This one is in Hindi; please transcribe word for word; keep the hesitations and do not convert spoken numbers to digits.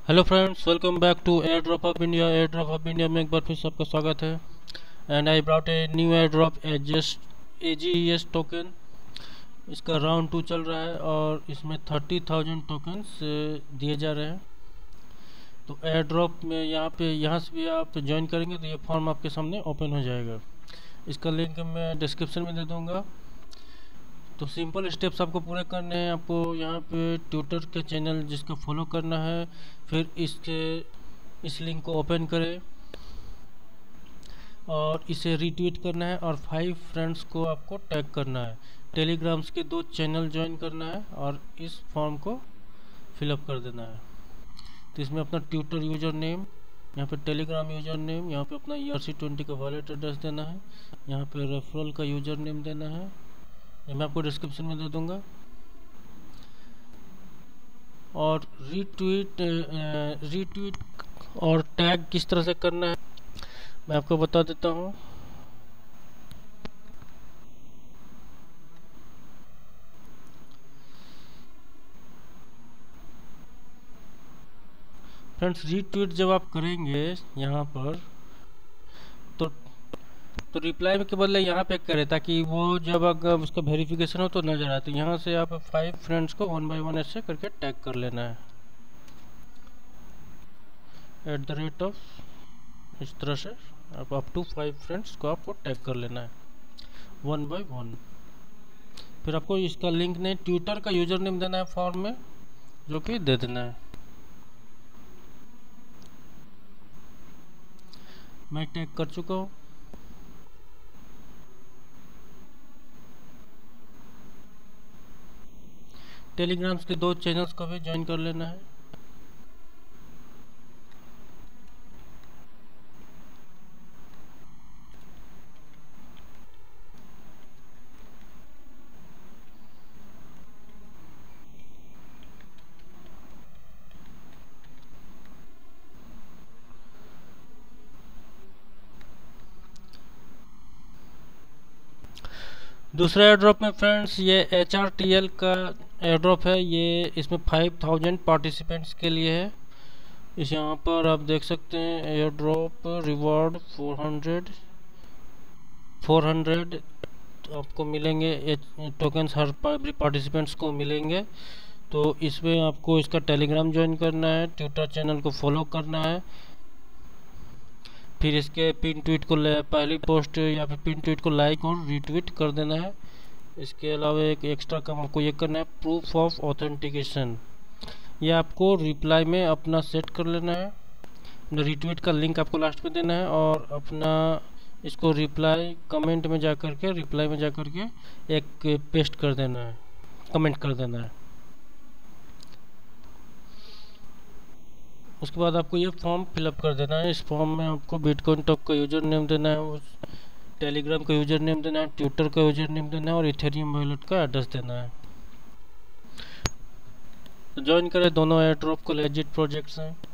Hello friends, welcome back to air drop of India. Air drop of India में एक बार फिर सबका स्वागत है। And I brought a new air drop adjust A G E S token. इसका राउंड टू चल रहा है और इसमें थर्टी थाउजेंड टोकन्स दिए जा रहे हैं। तो एयर ड्रॉप में यहाँ पे यहाँ से भी आप ज्वाइन करेंगे तो ये फॉर्म आपके सामने ओपन हो जाएगा। इसका लिंक मैं डिस्क्रिप्शन में दे दूँगा। तो सिंपल स्टेप्स आपको पूरे करने हैं। आपको यहाँ पे ट्विटर के चैनल जिसका फॉलो करना है, फिर इसके इस लिंक को ओपन करें और इसे रीट्वीट करना है और फाइव फ्रेंड्स को आपको टैग करना है। टेलीग्राम्स के दो चैनल ज्वाइन करना है और इस फॉर्म को फिलअप कर देना है। तो इसमें अपना ट्विटर यूज़र नेम, यहाँ पे टेलीग्राम यूज़र नेम, यहाँ पे अपना ई आर सी ट्वेंटी का वॉलेट एड्रेस देना है, यहाँ पे रेफरल का यूज़र नेम देना है, ये मैं आपको डिस्क्रिप्शन में दे दूंगा। और रीट्वीट रीट्वीट और टैग किस तरह से करना है मैं आपको बता देता हूँ। फ्रेंड्स, रीट्वीट जब आप करेंगे यहाँ पर तो तो रिप्लाई के बदले यहाँ पे करें, ताकि वो जब अगर उसका वेरिफिकेशन हो तो नजर आए। तो यहाँ से आप फाइव फ्रेंड्स को वन बाय वन ऐसे करके टैग कर लेना है एट द रेट ऑफ। इस तरह से आप अप टू फाइव फ्रेंड्स को आपको टैग कर लेना है वन बाय वन। फिर आपको इसका लिंक नहीं, ट्विटर का यूजर नेम देना है फॉर्म में, जो कि दे देना है। मैं टैग कर चुका हूँ। टेलीग्राम्स के दो चैनल्स को भी ज्वाइन कर लेना है। दूसरा एयर ड्रॉप में फ्रेंड्स ये एच आर टी एल का एयर ड्रॉप है। ये इसमें फाइव थाउजेंड पार्टिसिपेंट्स के लिए है। इस यहाँ पर आप देख सकते हैं air drop reward four hundred four hundred आपको मिलेंगे, टोकन्स हर पार्टिसिपेंट्स को मिलेंगे। तो इसमें आपको इसका टेलीग्राम ज्वाइन करना है, ट्विटर चैनल को फॉलो करना है, फिर इसके पिन ट्वीट को पहली पोस्ट या फिर पिन ट्वीट को लाइक और रीट्वीट कर देना है। इसके अलावा एक एक्स्ट्रा काम आपको ये करना है, प्रूफ ऑफ ऑथेंटिकेशन। ये आपको रिप्लाई में अपना सेट कर लेना है। रीट्वीट का लिंक आपको लास्ट में देना है और अपना इसको रिप्लाई कमेंट में जा कर के रिप्लाई में जा कर के एक पेस्ट कर देना है, कमेंट कर देना है। उसके बाद आपको ये फॉर्म फिलअप कर देना है। इस फॉर्म में आपको बिटकॉइन टॉक का यूजर नेम देना है, उस टेलीग्राम का यूजर नेम देना है, ट्विटर का यूजर नेम देना है और इथेरियम वॉलेट का एड्रेस देना है। तो ज्वाइन करें, दोनों एयर ड्रॉप को लेजिट प्रोजेक्ट्स हैं।